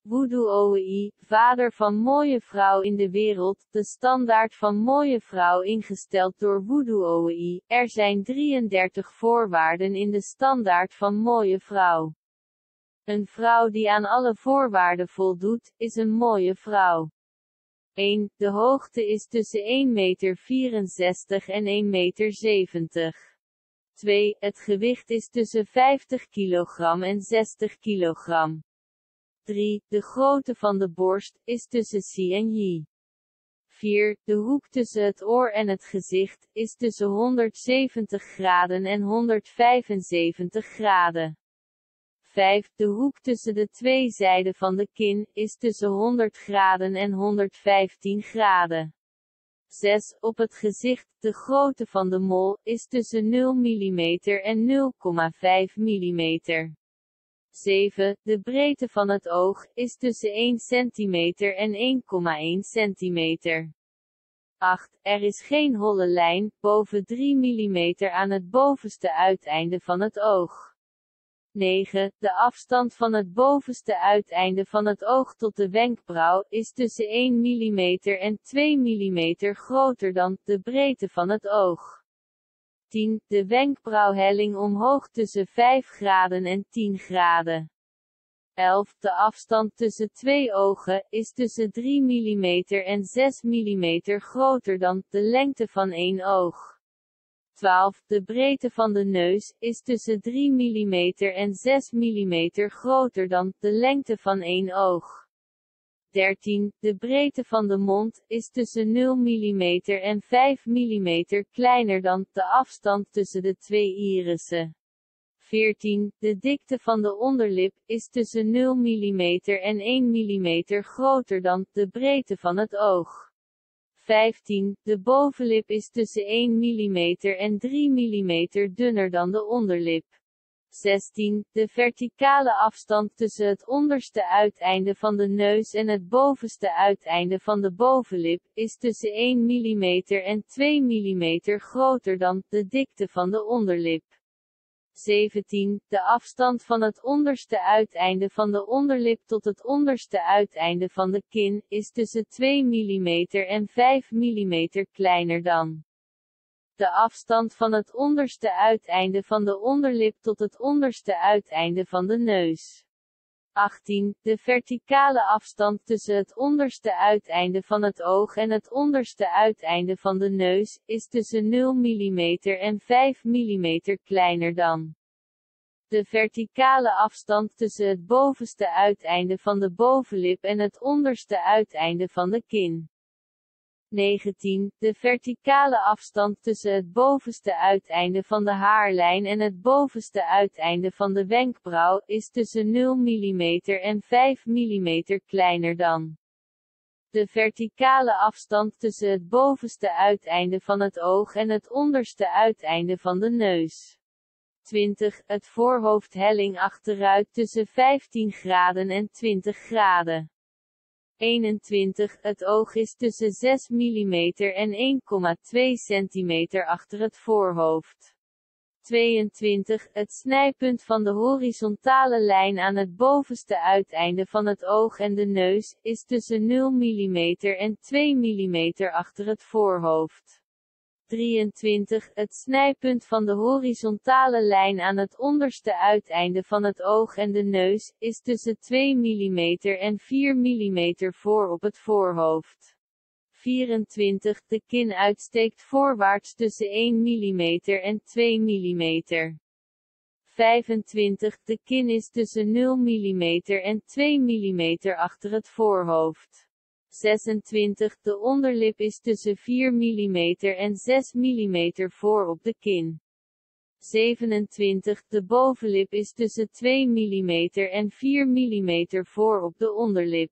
Wudu OEI, vader van mooie vrouw in de wereld, de standaard van mooie vrouw ingesteld door Wudu OEI. Er zijn 33 voorwaarden in de standaard van mooie vrouw. Een vrouw die aan alle voorwaarden voldoet, is een mooie vrouw. 1. De hoogte is tussen 1,64 meter en 1,70 meter. 2. Het gewicht is tussen 50 kilogram en 60 kilogram. 3. De grootte van de borst is tussen C en J. 4. De hoek tussen het oor en het gezicht is tussen 170 graden en 175 graden. 5. De hoek tussen de twee zijden van de kin is tussen 100 graden en 115 graden. 6. Op het gezicht, de grootte van de mol is tussen 0 mm en 0,5 mm. 7. De breedte van het oog is tussen 1 cm en 1,1 cm. 8. Er is geen holle lijn, boven 3 mm aan het bovenste uiteinde van het oog. 9. De afstand van het bovenste uiteinde van het oog tot de wenkbrauw is tussen 1 mm en 2 mm groter dan de breedte van het oog. 10. De wenkbrauwhelling omhoog tussen 5 graden en 10 graden. 11. De afstand tussen twee ogen is tussen 3 mm en 6 mm groter dan de lengte van één oog. 12. De breedte van de neus is tussen 3 mm en 6 mm groter dan de lengte van één oog. 13. De breedte van de mond is tussen 0 mm en 5 mm kleiner dan de afstand tussen de twee irissen. 14. De dikte van de onderlip is tussen 0 mm en 1 mm groter dan de breedte van het oog. 15. De bovenlip is tussen 1 mm en 3 mm dunner dan de onderlip. 16. De verticale afstand tussen het onderste uiteinde van de neus en het bovenste uiteinde van de bovenlip is tussen 1 mm en 2 mm groter dan de dikte van de onderlip. 17. De afstand van het onderste uiteinde van de onderlip tot het onderste uiteinde van de kin is tussen 2 mm en 5 mm kleiner dan. De afstand van het onderste uiteinde van de onderlip tot het onderste uiteinde van de neus. 18. De verticale afstand tussen het onderste uiteinde van het oog en het onderste uiteinde van de neus is tussen 0 mm en 5 mm kleiner dan. De verticale afstand tussen het bovenste uiteinde van de bovenlip en het onderste uiteinde van de kin. 19. De verticale afstand tussen het bovenste uiteinde van de haarlijn en het bovenste uiteinde van de wenkbrauw is tussen 0 mm en 5 mm kleiner dan. De verticale afstand tussen het bovenste uiteinde van het oog en het onderste uiteinde van de neus. 20. Het voorhoofd helling achteruit tussen 15 graden en 20 graden. 21. Het oog is tussen 6 mm en 1,2 cm achter het voorhoofd. 22. Het snijpunt van de horizontale lijn aan het bovenste uiteinde van het oog en de neus is tussen 0 mm en 2 mm achter het voorhoofd. 23. Het snijpunt van de horizontale lijn aan het onderste uiteinde van het oog en de neus is tussen 2 mm en 4 mm voor op het voorhoofd. 24. De kin uitsteekt voorwaarts tussen 1 mm en 2 mm. 25. De kin is tussen 0 mm en 2 mm achter het voorhoofd. 26. De onderlip is tussen 4 mm en 6 mm voor op de kin. 27. De bovenlip is tussen 2 mm en 4 mm voor op de onderlip.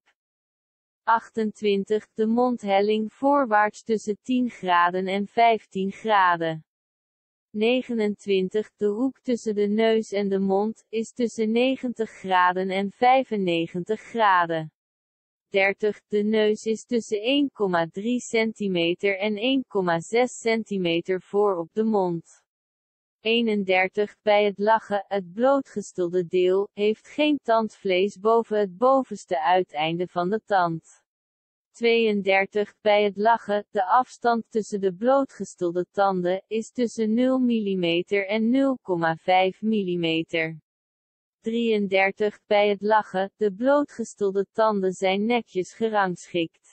28. De mondhelling voorwaarts tussen 10 graden en 15 graden. 29. De hoek tussen de neus en de mond is tussen 90 graden en 95 graden. 30. De neus is tussen 1,3 cm en 1,6 cm voor op de mond. 31. Bij het lachen, het blootgestelde deel, heeft geen tandvlees boven het bovenste uiteinde van de tand. 32. Bij het lachen, de afstand tussen de blootgestelde tanden, is tussen 0 mm en 0,5 mm. 33. Bij het lachen, de blootgestelde tanden zijn netjes gerangschikt.